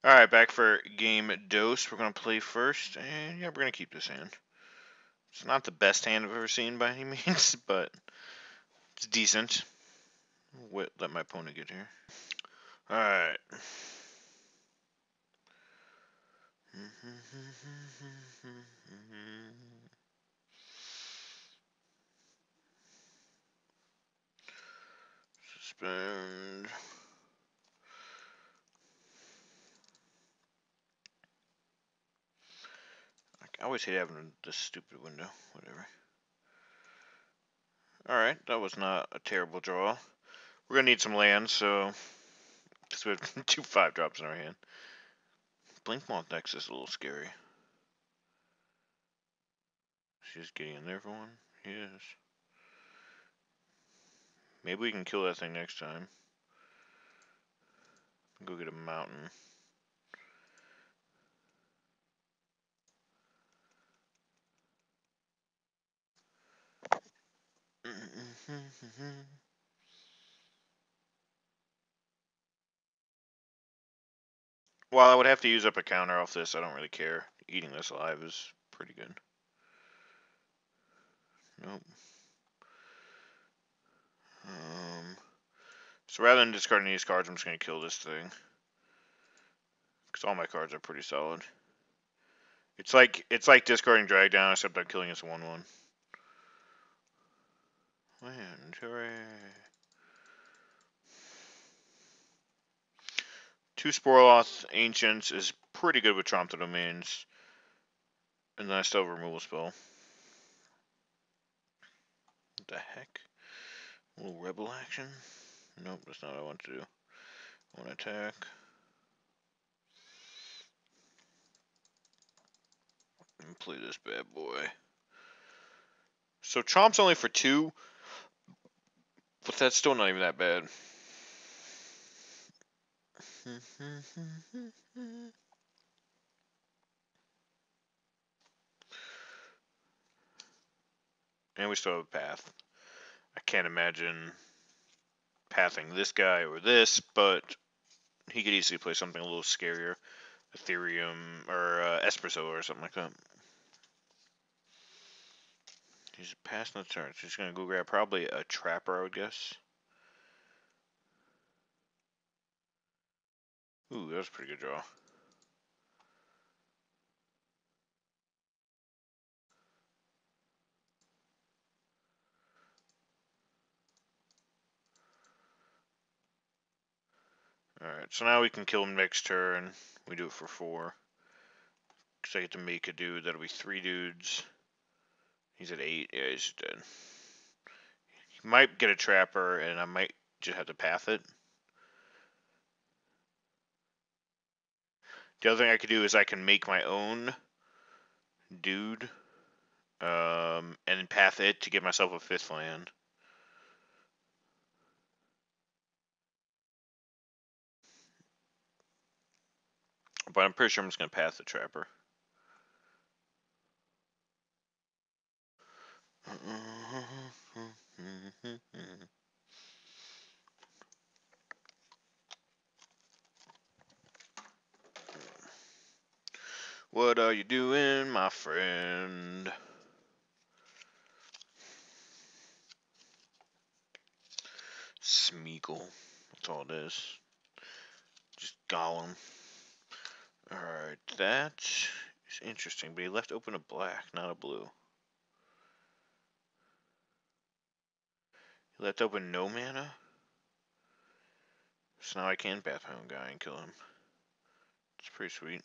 Alright, back for game dose. We're going to play first, and yeah, we're going to keep this hand. It's not the best hand I've ever seen by any means, but it's decent. Let my opponent get here. Alright. Suspend. I always hate having this stupid window. Whatever. Alright, that was not a terrible draw. We're going to need some land, so because we have 2 5-drops in our hand. Blink Moth next is a little scary. She's getting in there for one? Yes. Maybe we can kill that thing next time. Go get a mountain. While I would have to use up a counter off this, I don't really care. Eating this alive is pretty good. Nope. So rather than discarding these cards, I'm just going to kill this thing. Because all my cards are pretty solid. It's like discarding Drag Down, except I'm killing this 1-1. Land, hooray. 2 Sporloth Ancients is pretty good with Tromp the Domains. And then I still have a removal spell. What the heck? A little rebel action? Nope, that's not what I want to do. I want to attack. And play this bad boy. So Chomp's only for 2, but that's still not even that bad. And we still have a path. I can't imagine pathing this guy or this, but he could easily play something a little scarier. Ethereum or Espresso or something like that. He's passing the turn, so he's going to go grab probably a Trapper, I would guess. Ooh, that was a pretty good draw. Alright, so now we can kill him next turn. We do it for 4. Because I get to make a dude. That'll be 3 dudes. He's at 8. Yeah, he's dead. He might get a Trapper, and I might just have to path it. The other thing I could do is I can make my own dude, and path it to get myself a 5th land. But I'm pretty sure I'm just going to path the Trapper. What are you doing, my friend? Smeagol. That's all it is. Just Gollum. Alright, that is interesting, but he left open a black, not a blue. He left open no mana? So now I can path my own guy and kill him. It's pretty sweet.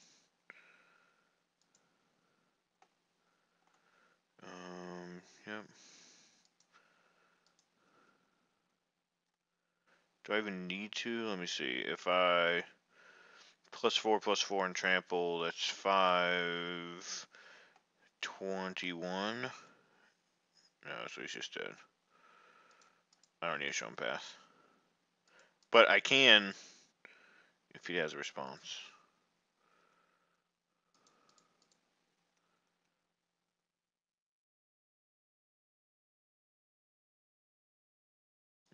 Yep. Do I even need to? Let me see. If I +4/+4 and trample, that's 5/21. No, so he's just dead. I don't need to show him path. But I can if he has a response.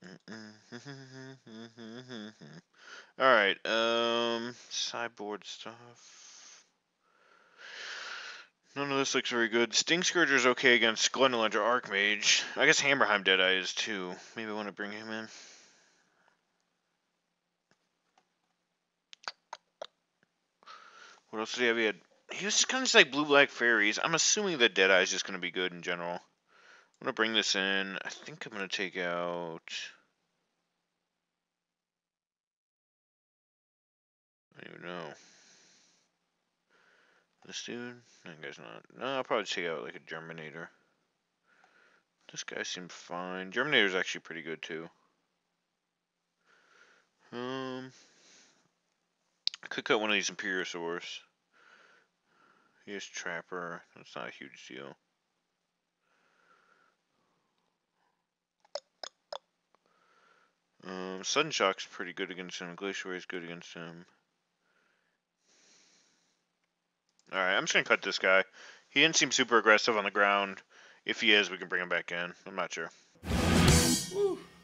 Alright, sideboard stuff. None of this looks very good. Sting Scourger's okay against Glendalender Archmage. I guess Hammerheim Deadeye is too. Maybe I want to bring him in. What else did he have? He was kind of just like blue-black fairies. I'm assuming that Deadeye is just going to be good in general. I'm going to bring this in. I think I'm going to take out... I don't even know. This dude? That guy's not. No, I'll probably take out like a Germinator. This guy seems fine. Germinator's actually pretty good too. I could cut one of these Imperiosaurs. Here's Trapper. That's not a huge deal. Sudden Shock's pretty good against him. Glacier is good against him. Alright, I'm just gonna cut this guy. He didn't seem super aggressive on the ground. If he is, we can bring him back in. I'm not sure. Woo.